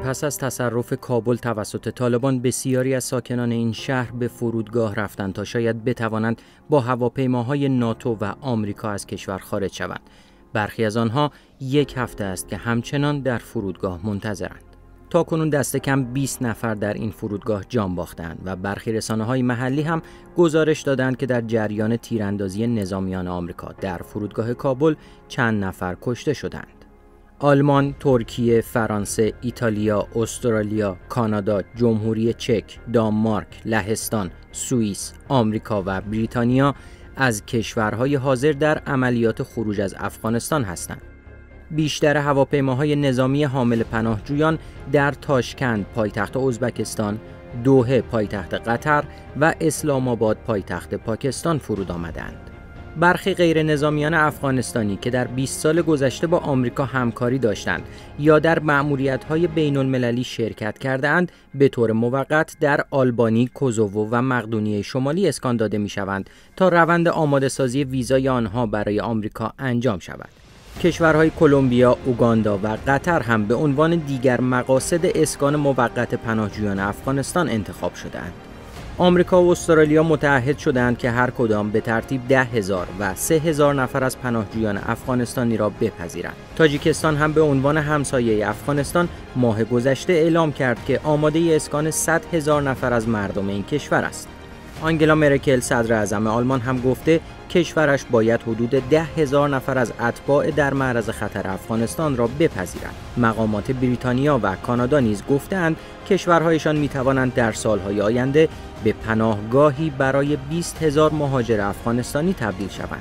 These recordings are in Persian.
پس از تصرف کابل توسط طالبان بسیاری از ساکنان این شهر به فرودگاه رفتند تا شاید بتوانند با هواپیماهای ناتو و آمریکا از کشور خارج شوند. برخی از آنها یک هفته است که همچنان در فرودگاه منتظرند. تاکنون دست کم 20 نفر در این فرودگاه جان باختند و برخی رسانه‌های محلی هم گزارش دادند که در جریان تیراندازی نظامیان آمریکا در فرودگاه کابل چند نفر کشته شدند. آلمان، ترکیه، فرانسه، ایتالیا، استرالیا، کانادا، جمهوری چک، دانمارک، لهستان، سوئیس، آمریکا و بریتانیا از کشورهای حاضر در عملیات خروج از افغانستان هستند. بیشتر هواپیماهای نظامی حامل پناهجویان در تاشکند پایتخت ازبکستان، دوحه پایتخت قطر و اسلام آباد پایتخت پاکستان فرود آمدند. برخی غیر نظامیان افغانستانی که در 20 سال گذشته با آمریکا همکاری داشتند یا در مأموریت‌های بین‌المللی شرکت کرده‌اند، به طور موقت در آلبانی، کوزوو و مقدونیه شمالی اسکان داده می‌شوند تا روند آماده‌سازی ویزای آنها برای آمریکا انجام شود. کشورهای کلمبیا، اوگاندا و قطر هم به عنوان دیگر مقاصد اسکان موقت پناهجویان افغانستان انتخاب شده‌اند. آمریکا و استرالیا متعهد شدند که هر کدام به ترتیب 10,000 و 3,000 نفر از پناهجویان افغانستانی را بپذیرند. تاجیکستان هم به عنوان همسایه افغانستان ماه گذشته اعلام کرد که آماده اسکان 100,000 نفر از مردم این کشور است. آنگلا مرکل صدر اعظم آلمان هم گفته کشورش باید حدود 10,000 نفر از اتباع در معرض خطر افغانستان را بپذیرند. مقامات بریتانیا و کانادا نیز گفتند کشورهایشان می‌توانند در سالهای آینده به پناهگاهی برای 20,000 مهاجر افغانستانی تبدیل شوند.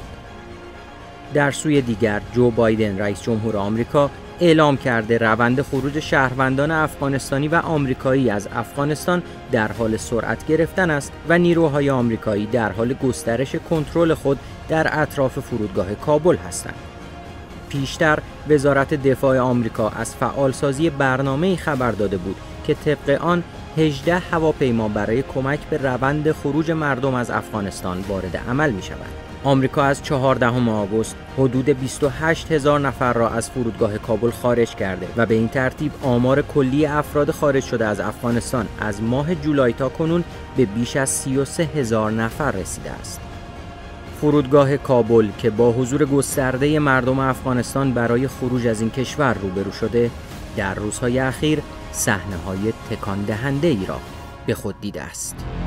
در سوی دیگر جو بایدن رئیس جمهور آمریکا اعلام کرده روند خروج شهروندان افغانستانی و آمریکایی از افغانستان در حال سرعت گرفتن است و نیروهای آمریکایی در حال گسترش کنترل خود در اطراف فرودگاه کابل هستند. پیشتر وزارت دفاع آمریکا از فعالسازی برنامه‌ای خبر داده بود که طبق آن 18 هواپیما برای کمک به روند خروج مردم از افغانستان وارد عمل می شود. آمریکا از 14 آگوست حدود 28,000 نفر را از فرودگاه کابل خارج کرده و به این ترتیب آمار کلی افراد خارج شده از افغانستان از ماه جولای تا کنون به بیش از 33,000 نفر رسیده است. فرودگاه کابل که با حضور گسترده مردم افغانستان برای خروج از این کشور روبرو شده، در روزهای اخیر صحنه‌های تکان دهنده ای را به خود دیده است.